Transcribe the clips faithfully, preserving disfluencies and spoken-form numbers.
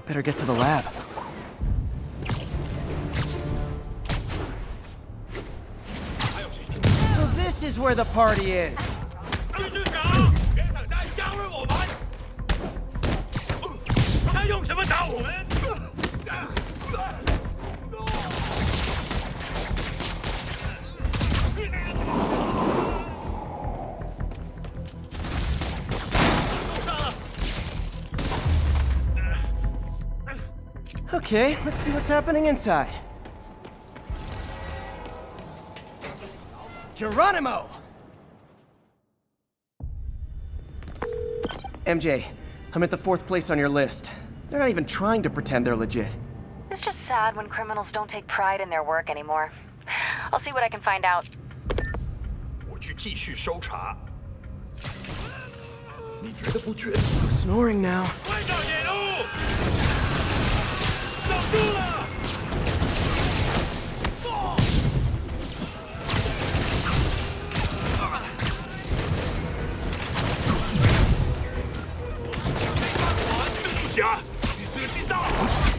Better get to the lab. So this is where the party is. Okay, let's see what's happening inside. Geronimo! M J, I'm at the fourth place on your list. They're not even trying to pretend they're legit. It's just sad when criminals don't take pride in their work anymore. I'll see what I can find out. 我去继续搜查。你觉得不觉得？ Snoring now. 快找野路！守住了！ 侠，你这个地道！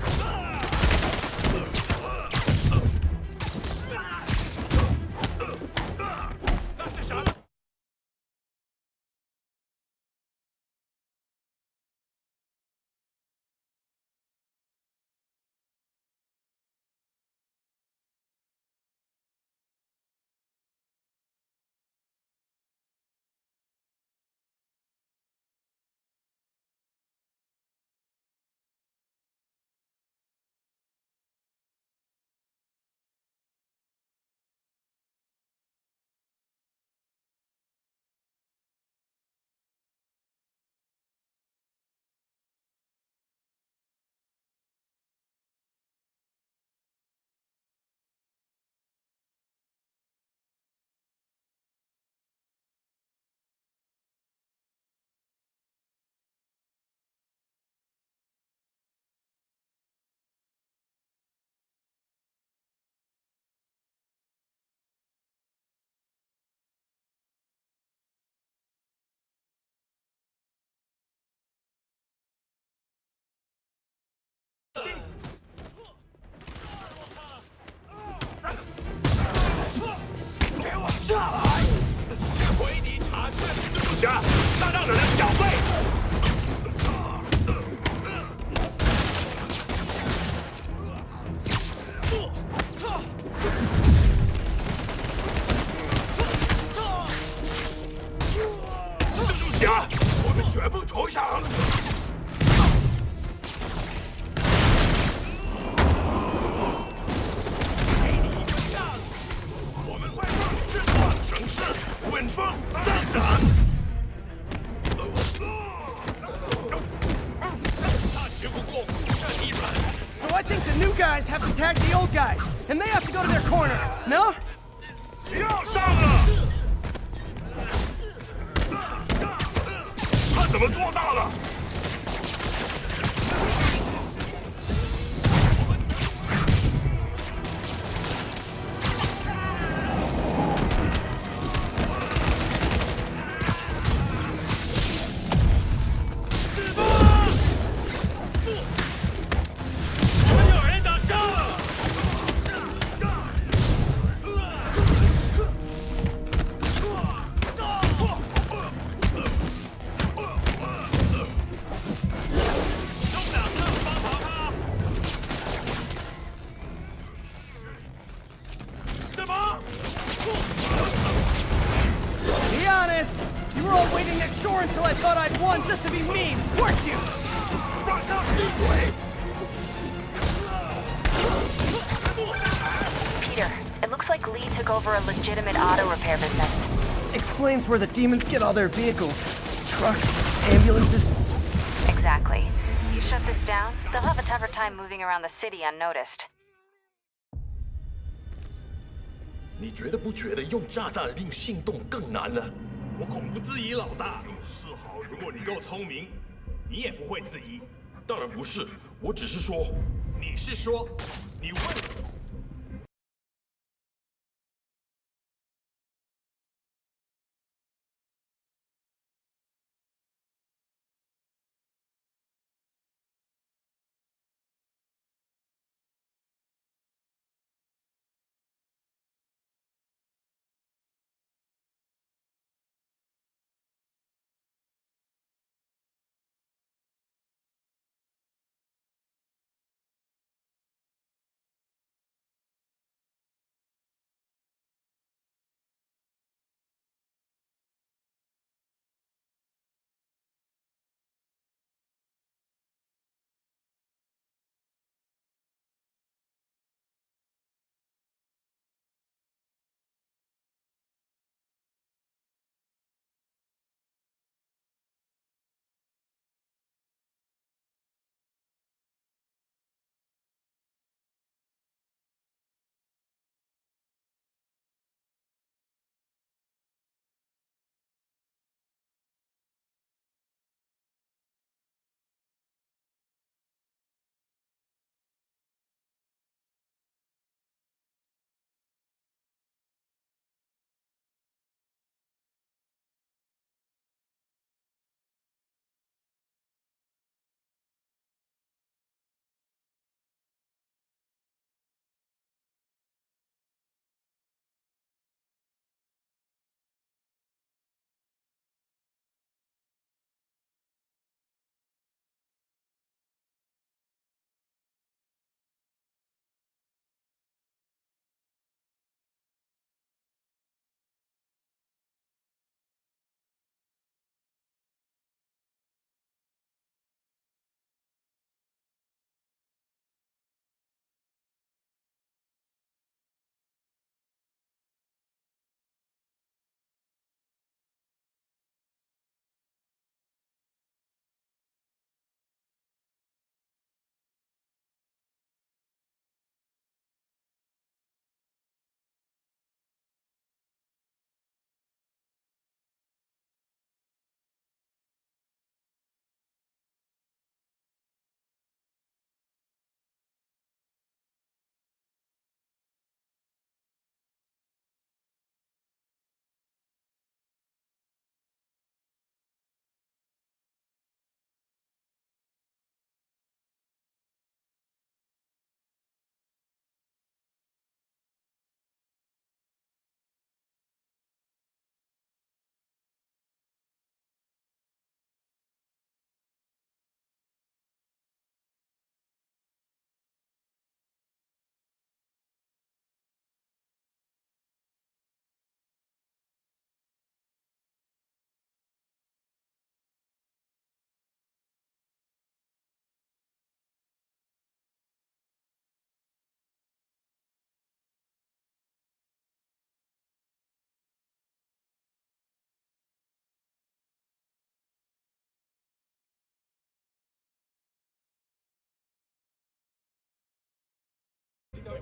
给我下来！回你查证自家那让人缴费。自家，我们全部投降。 稳风站斩！他学不过这一软。 So I think the new guys have to tag the old guys, and they have to go to their corner. No? 不要上了！他怎么做到了？ Be honest, you were all waiting next door until I thought I'd won just to be mean, weren't you? 让他闭嘴！ Peter, it looks like Lee took over a legitimate auto repair business. Explains where the demons get all their vehicles. Trucks, ambulances. Exactly. You shut this down, they'll have a tougher time moving around the city unnoticed. 你觉得不觉得用炸弹令行动更难了？我恐不质疑老大。是好，如果你够聪明，你也不会质疑。当然不是，我只是说，你是说，你问。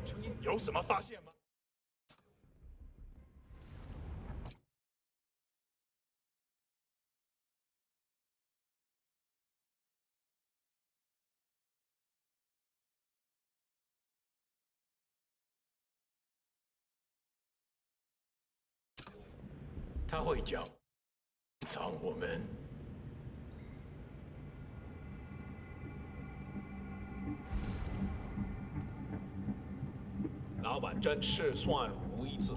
有什么发现吗？他会讲，藏我们。老板真是算无一次。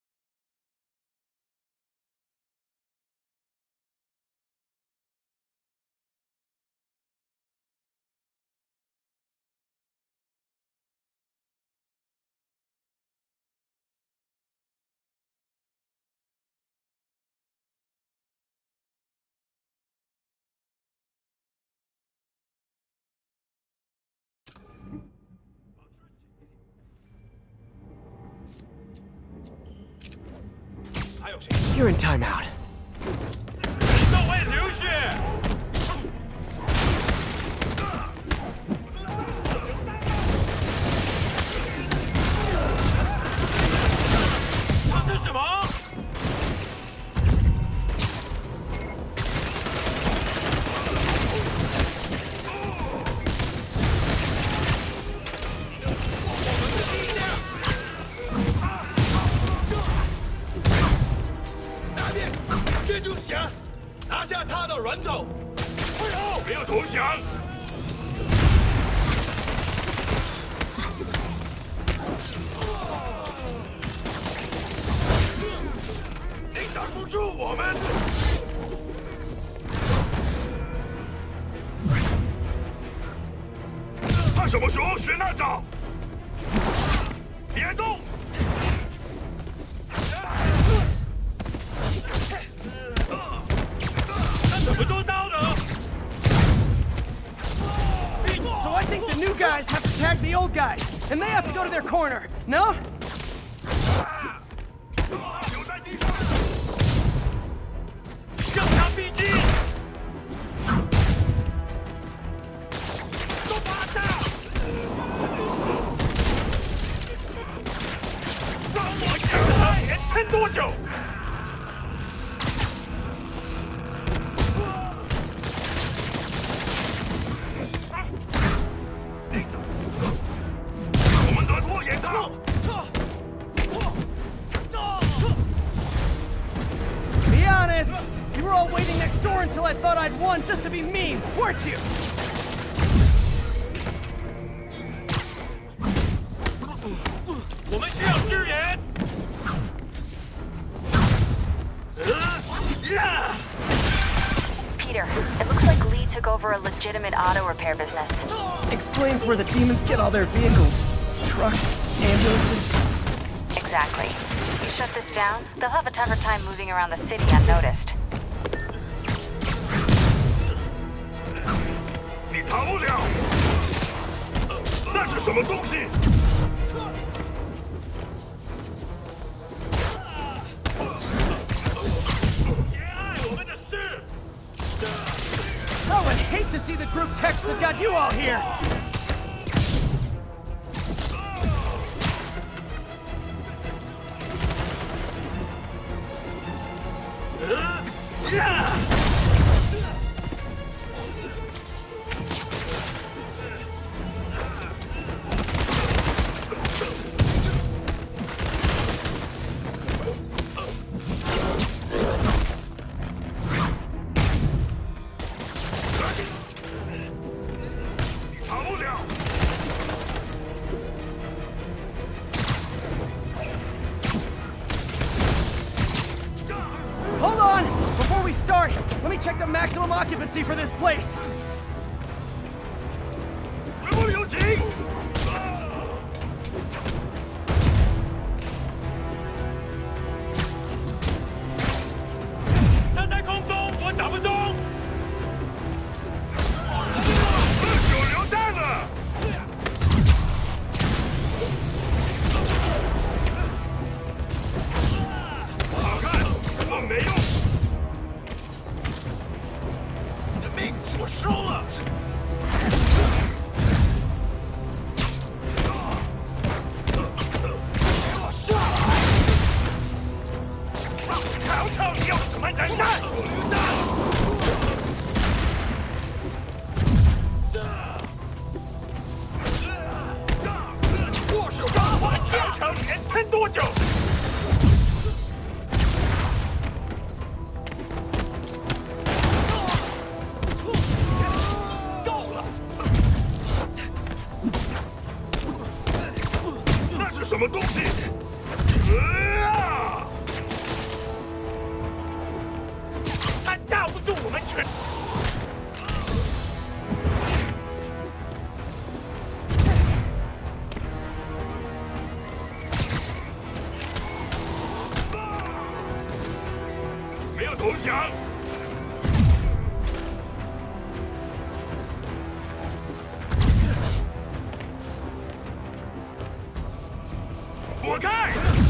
You're in timeout. 各位流血！他是什么？蜘蛛侠，拿下他的人头！快走！不要投降！你挡不住我们！他什么时候学那招？别动！ 怎么做到的 So I think the new guys have to tag the old guys, and they have to go to their corner. No? 留在地上，向他逼近！都趴下！让我看他连撑多久！ Be honest, you were all waiting next door until I thought I'd won just to be mean, weren't you? 我们需要支援。 Peter, it looks like Lee took over a legitimate auto repair business. Explains where the demons get all their vehicles. Trucks, ambulances. Exactly. You shut this down, they'll have a tougher time moving around the city unnoticed. 你逃不了！那是什么东西？ I would hate to see the group text that got you all here! Yeah! 逃不了！ Hold on! Before we start, let me check the maximum occupancy for this place. 全部有请！他在空中，我打不动。有榴弹了！好看，我没用。 我收了。 握手吧，我强强连撑多久？够了！那是什么东西？啊！他架不住我们全。 投降！躲开！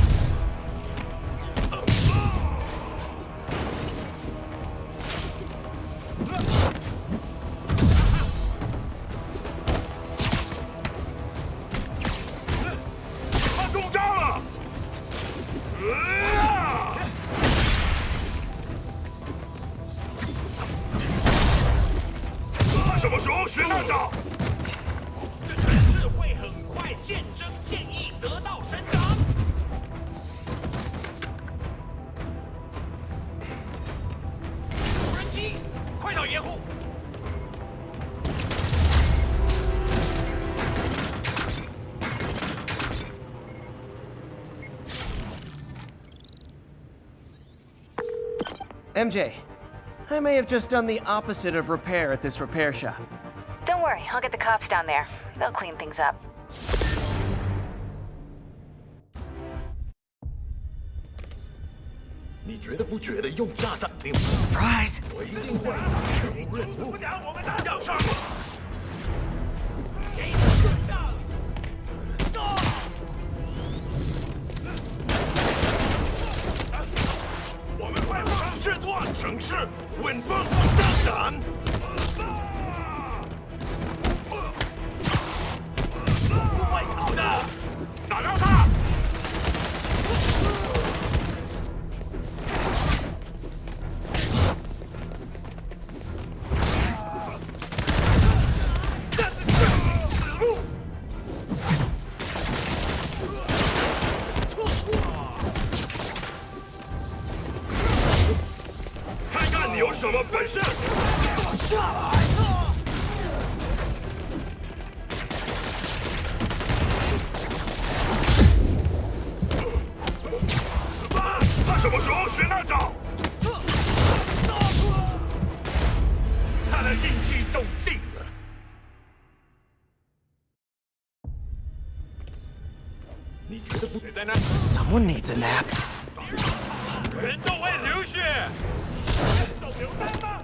他中招了！啊！ 什么时候学那招？这城市会很快见真见义，得到伸张。无人机，快到掩护！ M J, I may have just done the opposite of repair at this repair shop. Don't worry, I'll get the cops down there. They'll clean things up. 你觉得不觉得用炸弹并不 Surprise! 我一定会有任务。我们打掉上。给你顺上。我们会帮这座城市稳风当展。不会好的，打到他。 你有什么本事？下来！他什么时候学那招？他的力气动尽了。你觉得不？谁在那 Someone needs a nap. 人都会流血。 流弹吧！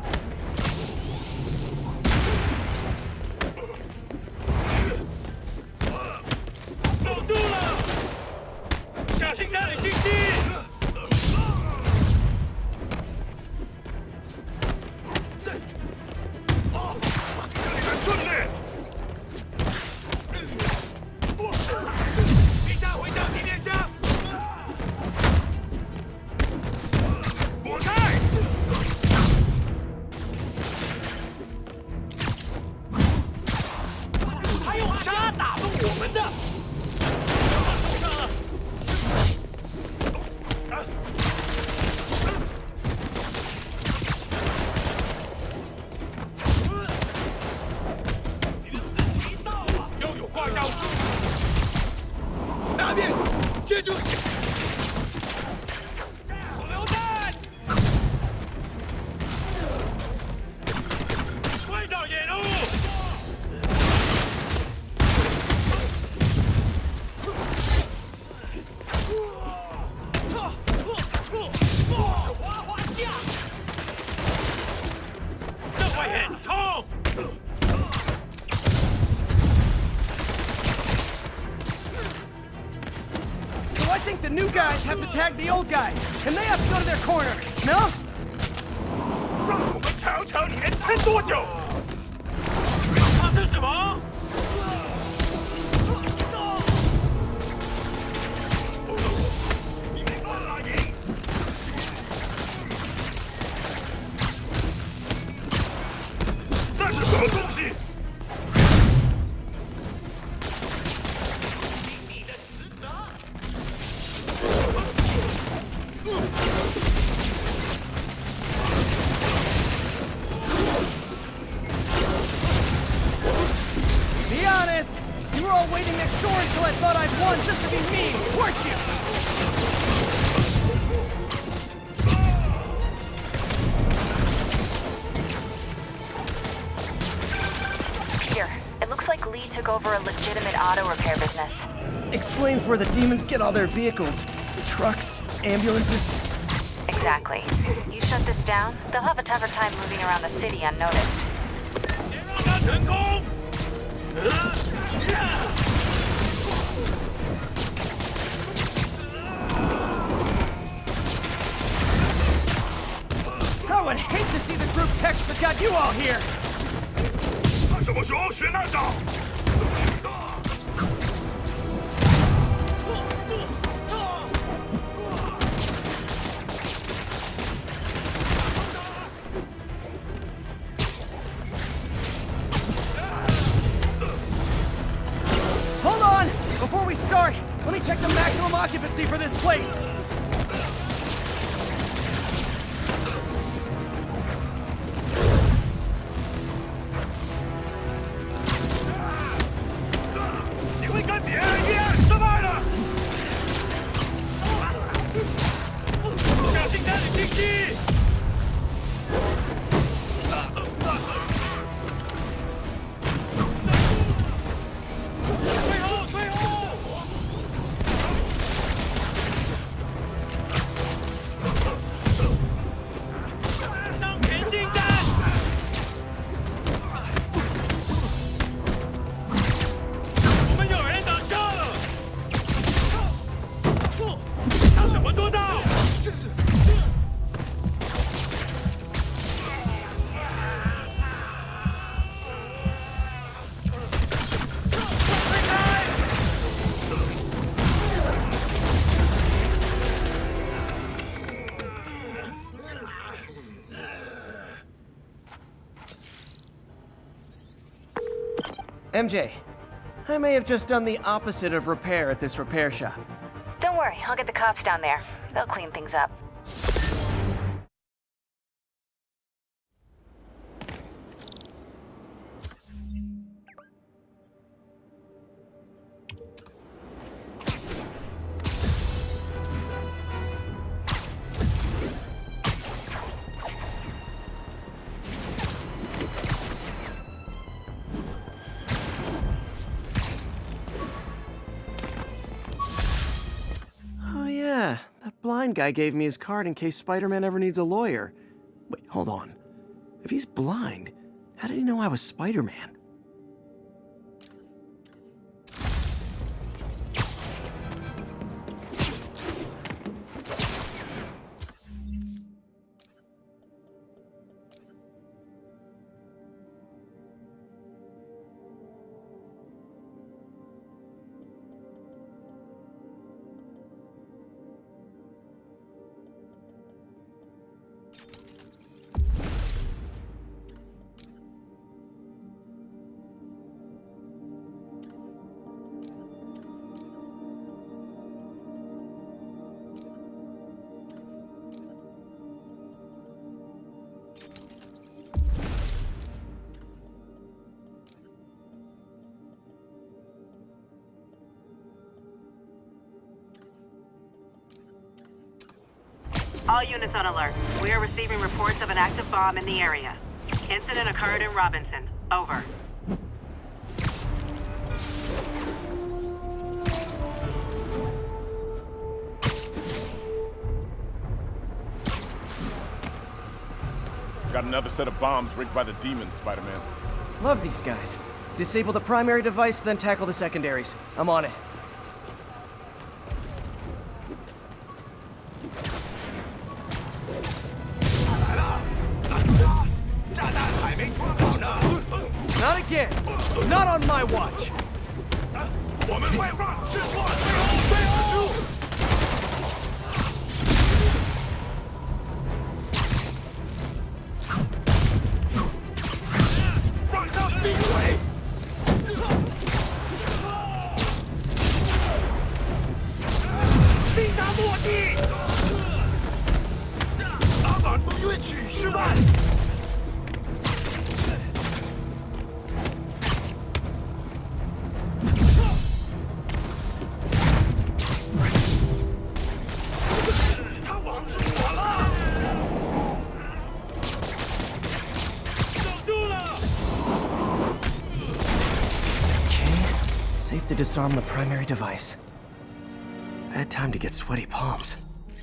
守住了，小心那里进击！这里很顺利。一下回到地面上。躲开！ 还有杀打动我们的，受伤了。你的死期到了，又有挂招数。拿命，接住！手榴弹，快到掩护！ So I think the new guys have to tag the old guys, and they have to go to their corner, no? 让我们瞧瞧你能撑多久！他是什么？你没办法赢！ waiting next door until I thought I'd won just to be mean, weren't you? Here, it looks like Lee took over a legitimate auto repair business. Explains where the demons get all their vehicles. Trucks, ambulances. Exactly. You shut this down, they'll have a tougher time moving around the city unnoticed. I would hate to see the group text that got you all here! 什么时候学那招？ Hold on! Before we start, let me check the maximum occupancy for this place! M J, I may have just done the opposite of repair at this repair shop. Don't worry, I'll get the cops down there. They'll clean things up. That blind guy gave me his card in case Spider-Man ever needs a lawyer. Wait, hold on. If he's blind, how did he know I was Spider-Man? All units on alert. We are receiving reports of an active bomb in the area. Incident occurred in Robinson. Over. Got another set of bombs rigged by the demons, Spider-Man. Love these guys. Disable the primary device, then tackle the secondaries. I'm on it. Not again! Not on my watch! 我们会让是我最后最后。让他闭嘴！抵达目的。打板不允许失败。 Ugh! to disarm the primary device. Bad time to get sweaty palms.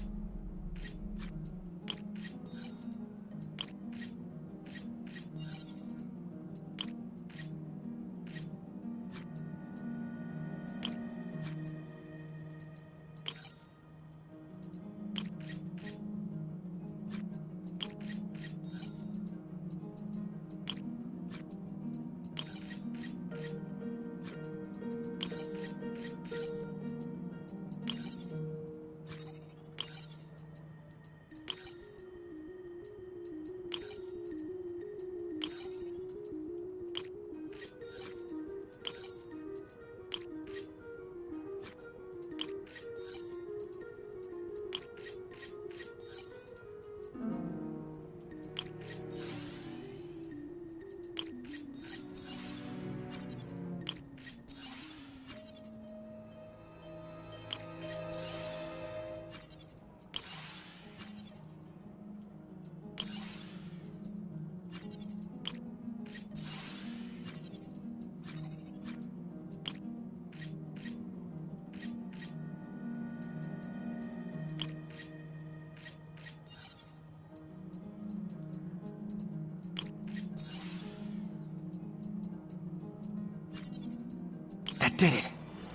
That did it.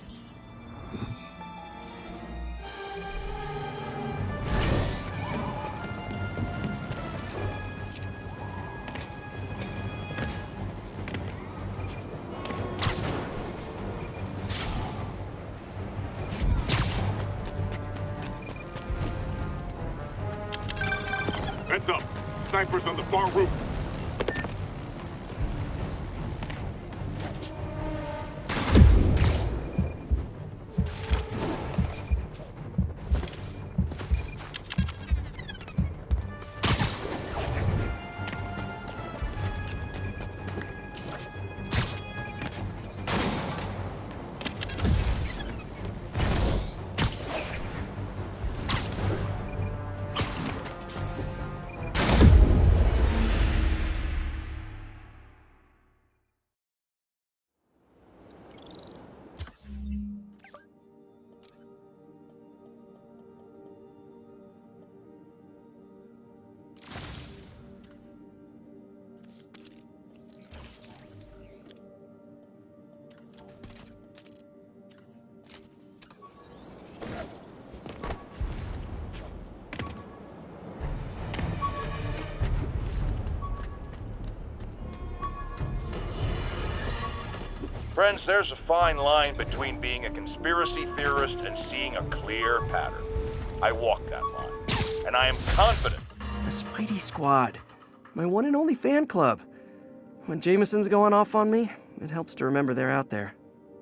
Heads up. Snipers on the far roof. Friends, there's a fine line between being a conspiracy theorist and seeing a clear pattern. I walk that line, and I am confident. The Spidey Squad. My one and only fan club. When Jameson's going off on me, it helps to remember they're out there.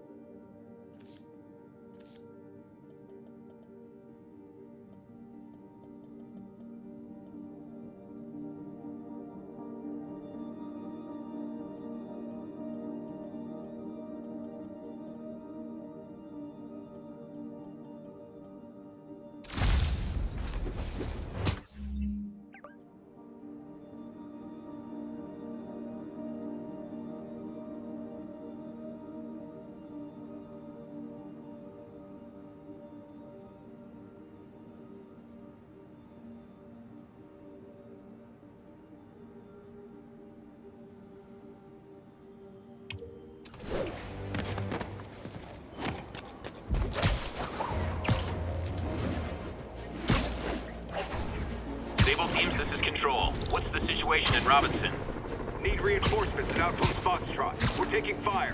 Teams, this is Control. What's the situation in Robinson? Need reinforcements at Outpost Foxtrot. We're taking fire.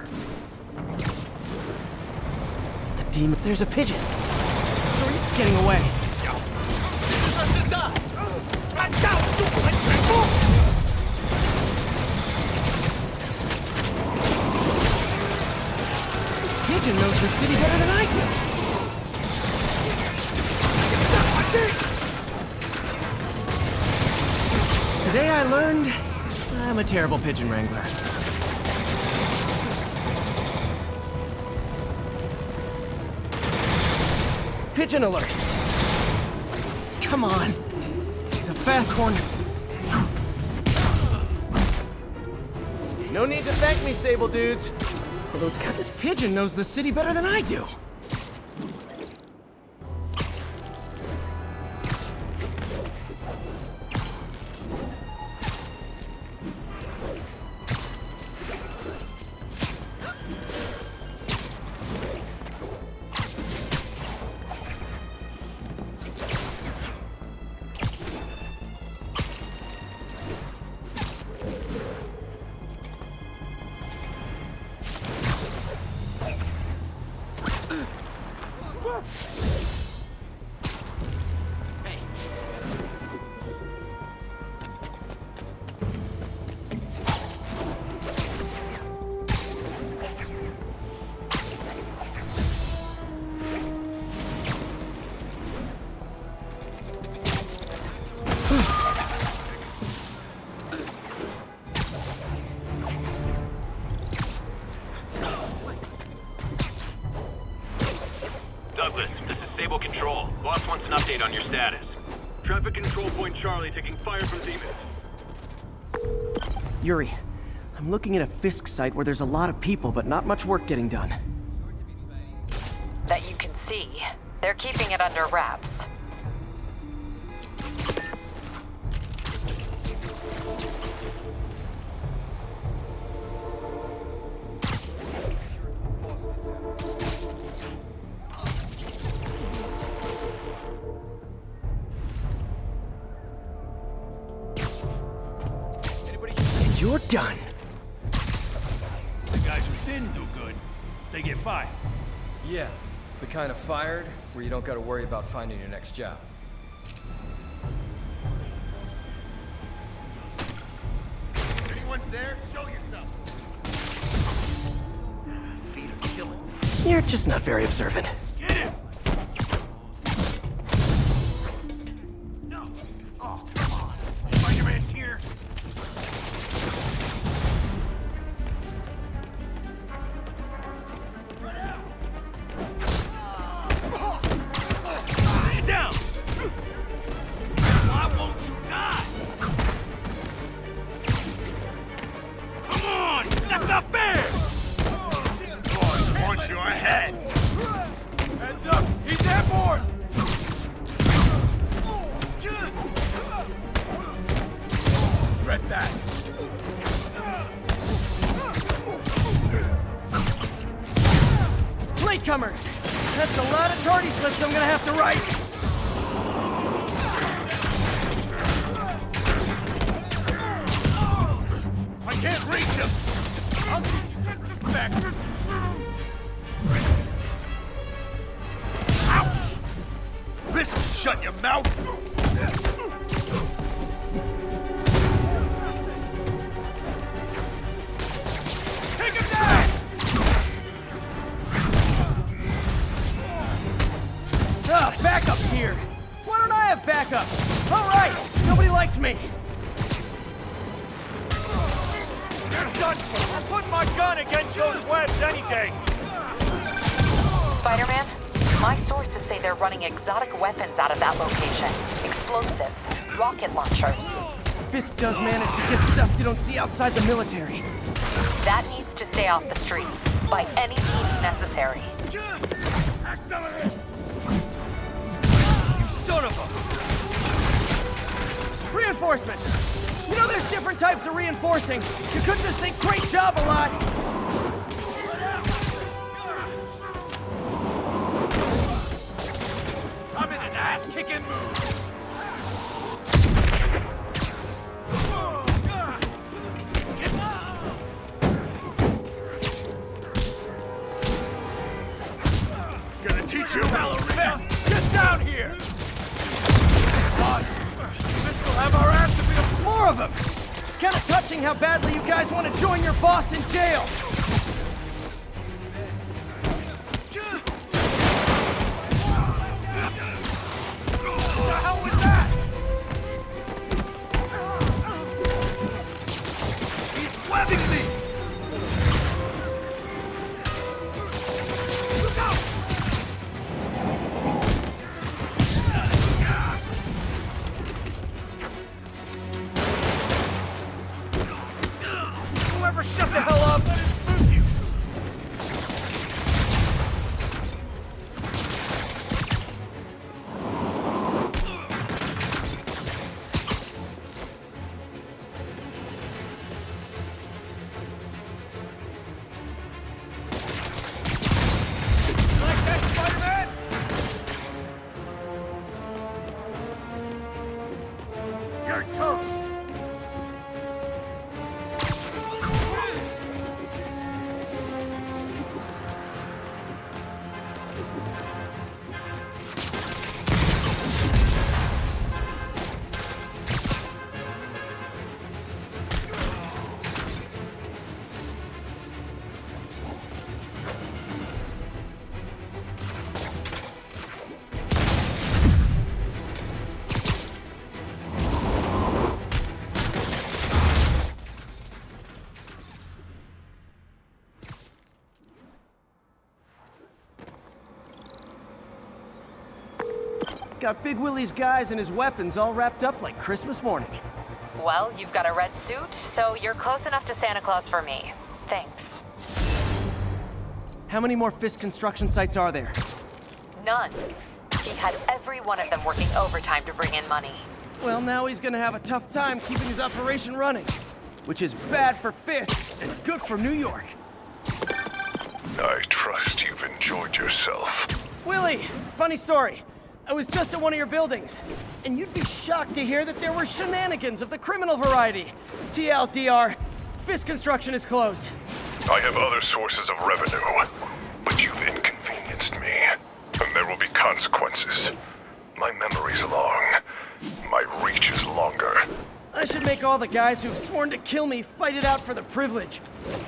The demon... There's a pigeon! It's getting away! Pigeon knows the city better than I do! Today I learned I'm a terrible pigeon wrangler. Pigeon alert! Come on! It's a fast one. No need to thank me, Sable Dudes. Although it's kind of this pigeon knows the city better than I do. Douglas, this is Sable Control. Boss wants an update on your status. Traffic control point Charlie taking fire from demons. Yuri, I'm looking at a Fisk site where there's a lot of people, but not much work getting done. That you can see. They're keeping it under wraps. And you're done. The guys who didn't do good, they get fired. Yeah, the kind of fired where you don't gotta worry about finding your next job. If anyone's there, show yourself. Feet are killing me. You're just not very observant. Get him! No! Oh, come on! Spider-Man's here! Lay down! Why won't you die? Come on! That's not fair! Boy wants your head! Heads up! He's airborne! Regret that! Latecomers! That's a lot of tardy slips I'm gonna have to write! I can't reach him! I'll see you back! Ouch! This will shut your mouth! Take him down! Ah, backup's here! Why don't I have backup? Alright! Nobody likes me! You're done for! I'll put my gun against those webs any day! Spider-Man, my sources say they're running exotic weapons out of that location. Explosives, rocket launchers. Fisk does manage to get stuff you don't see outside the military. That needs to stay off the streets, by any means necessary. Accelerate! You son of a... Reinforcements! You know there's different types of reinforcing. You couldn't just say great job a lot. I'm in an ass-kicking mood! Gonna teach you ballerina! Get down here! God, this will have our ass to be a... More of them! It's kind of touching how badly you guys want to join your boss in jail. What the hell was that? He's webbing me! Look out! Whoever shut the hell up! got Big Willie's guys and his weapons all wrapped up like Christmas morning. Well, you've got a red suit, so you're close enough to Santa Claus for me. Thanks. How many more Fisk construction sites are there? None. He had every one of them working overtime to bring in money. Well, now he's gonna have a tough time keeping his operation running. Which is bad for Fisk and good for New York. I trust you've enjoyed yourself. Willie, funny story. I was just at one of your buildings, and you'd be shocked to hear that there were shenanigans of the criminal variety. T L D R, Fisk construction is closed. I have other sources of revenue, but you've inconvenienced me, and there will be consequences. My memory's long. My reach is longer. I should make all the guys who've sworn to kill me fight it out for the privilege.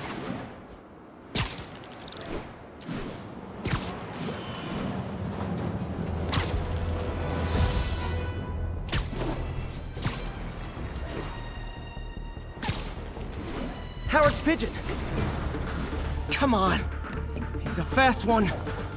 Howard's pigeon. Come on. He's a fast one.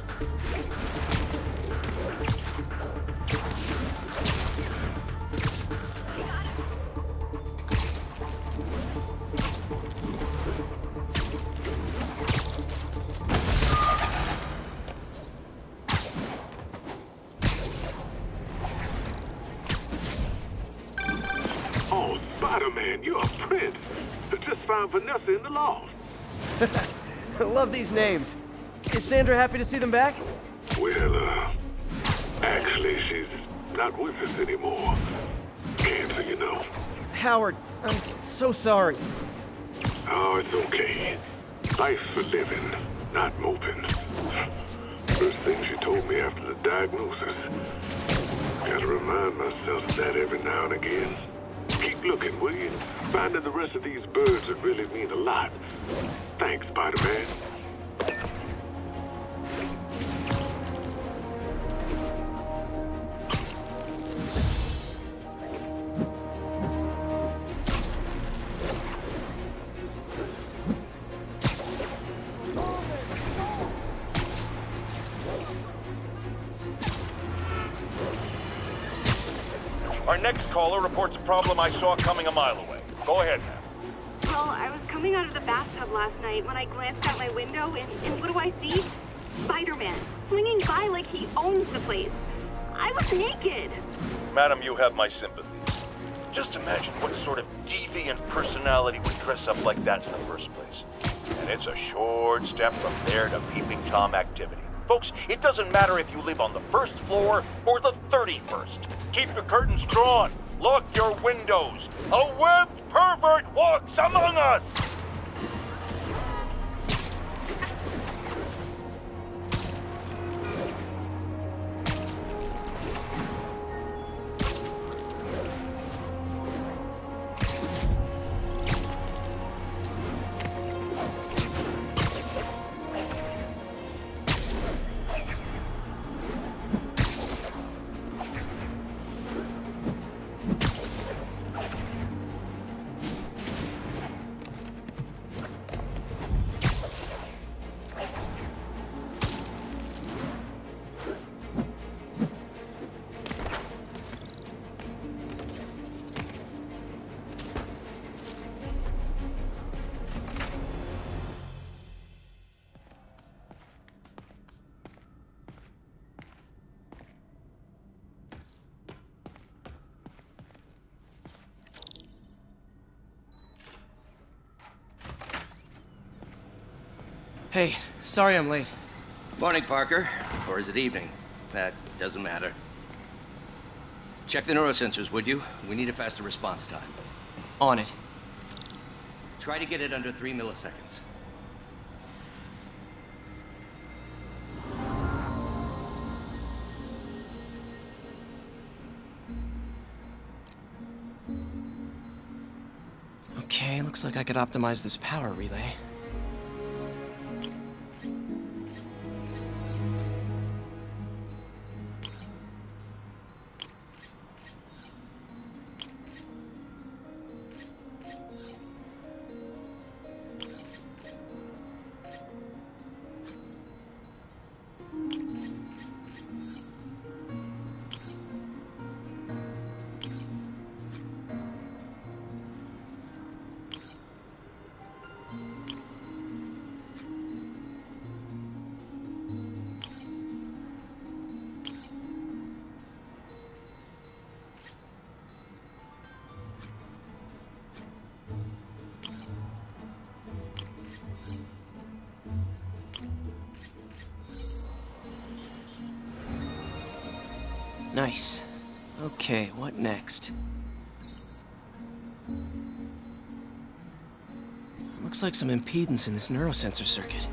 Oh, Spider-Man, you're a prince. I just found Vanessa in the loft. I love these names. Is Sandra happy to see them back? Well, uh, actually, she's not with us anymore. Cancer, you know. Howard, I'm so sorry. Oh, it's okay. Life's for living, not moping. First thing she told me after the diagnosis. Gotta remind myself of that every now and again. Keep looking, will you? Finding the rest of these birds would really mean a lot. Thanks, Spider-Man. Our next caller reports a problem I saw coming a mile away. Go ahead, ma'am. Well, I was coming out of the bathtub last night when I glanced out my window, and, and what do I see? Spider-Man, swinging by like he owns the place. I was naked. Madam, you have my sympathies. Just imagine what sort of deviant personality would dress up like that in the first place. And it's a short step from there to peeping Tom activity. Folks, it doesn't matter if you live on the first floor or the thirty-first. Keep your curtains drawn. Lock your windows. A webbed pervert walks among us! Hey, sorry I'm late. Morning, Parker. Or is it evening? That doesn't matter. Check the neurosensors, would you? We need a faster response time. On it. Try to get it under three milliseconds. Okay, looks like I could optimize this power relay. Nice. Okay, what next? Looks like some impedance in this neurosensor circuit.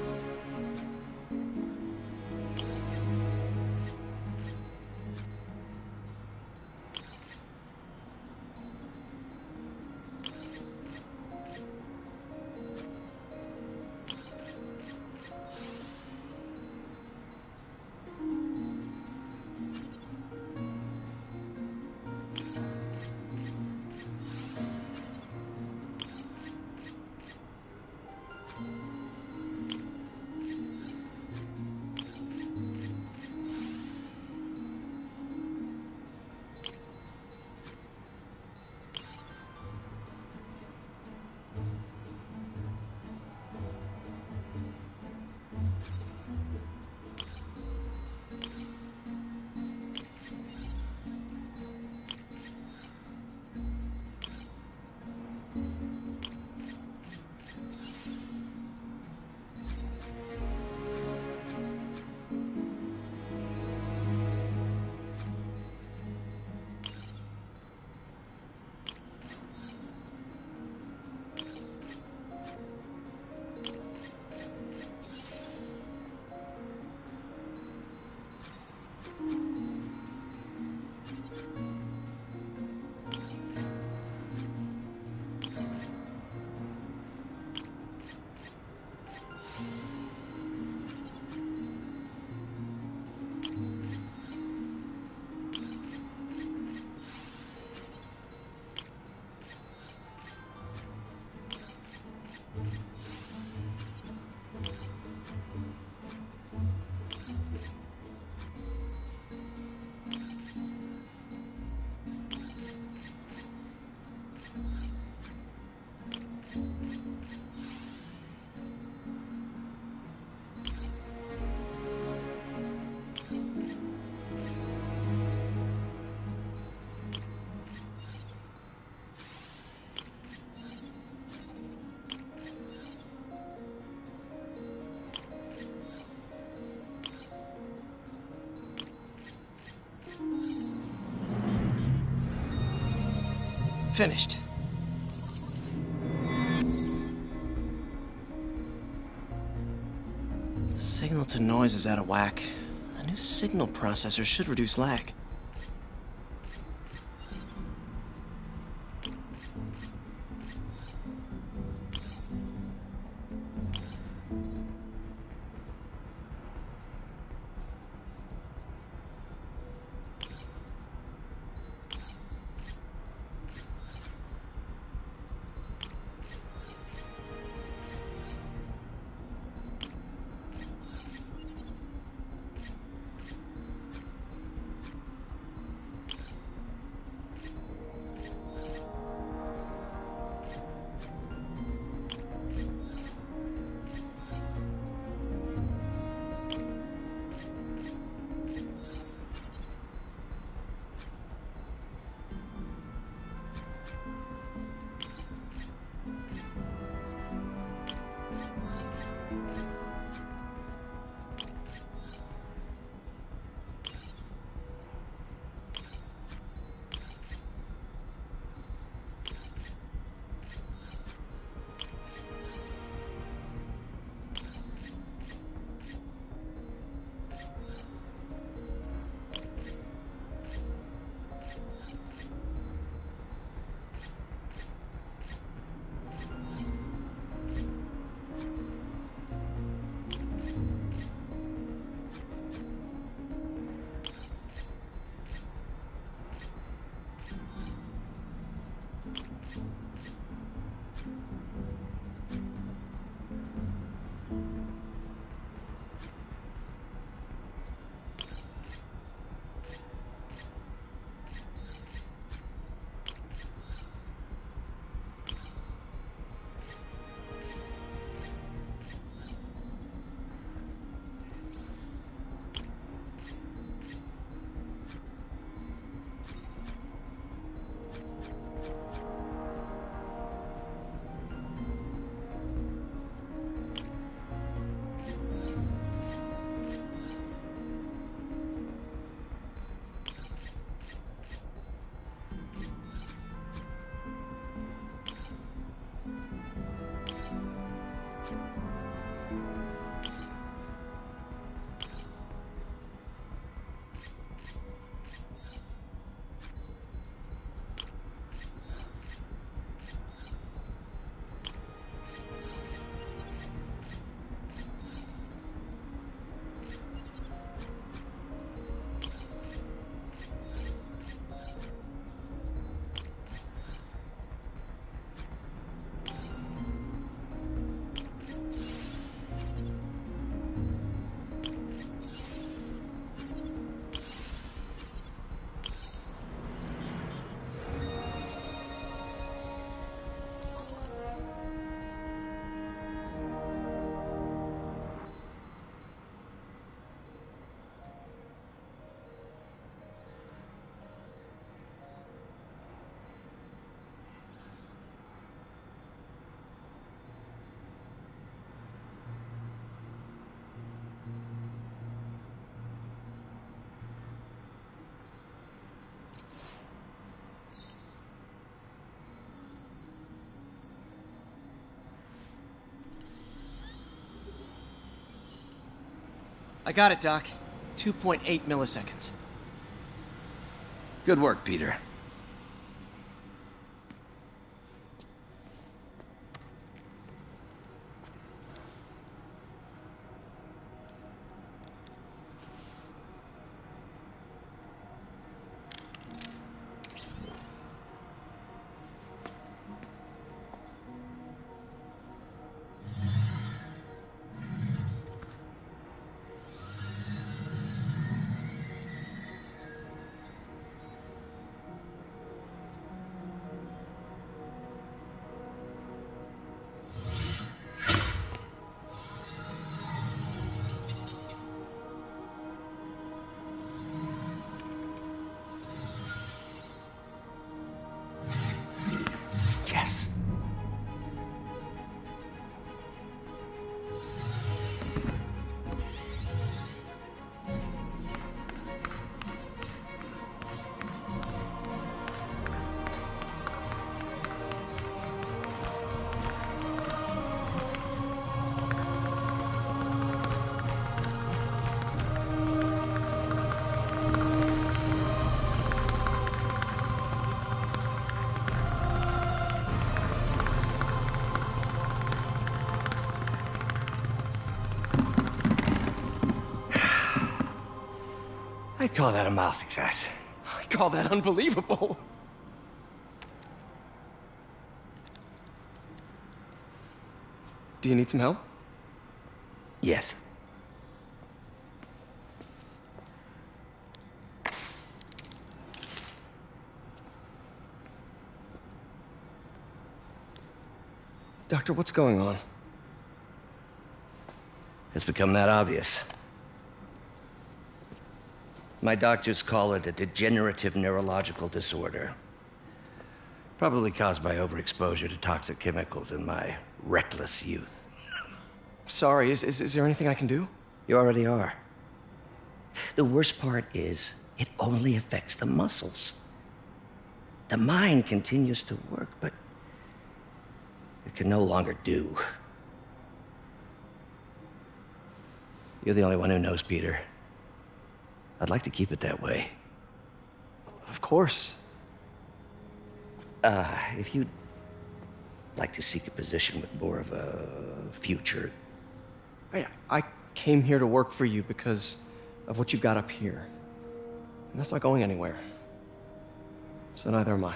Finished. Signal to noise is out of whack. A new signal processor should reduce lag. I got it, Doc. two point eight milliseconds. Good work, Peter. Yes. I'd call that a mild success. I call that unbelievable. Do you need some help? Yes. Doctor, what's going on? It's become that obvious. My doctors call it a degenerative neurological disorder. Probably caused by overexposure to toxic chemicals in my reckless youth. Sorry, is, is, is there anything I can do? You already are. The worst part is, it only affects the muscles. The mind continues to work, but it can no longer do. You're the only one who knows, Peter. I'd like to keep it that way. Of course. Uh, if you'd like to seek a position with more of a future. I, I came here to work for you because of what you've got up here. And that's not going anywhere. So neither am I.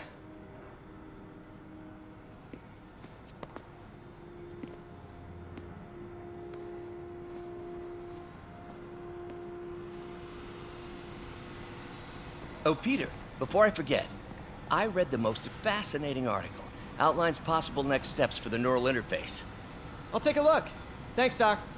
Oh, Peter, before I forget, I read the most fascinating article. Outlines possible next steps for the neural interface. I'll take a look. Thanks, Doc.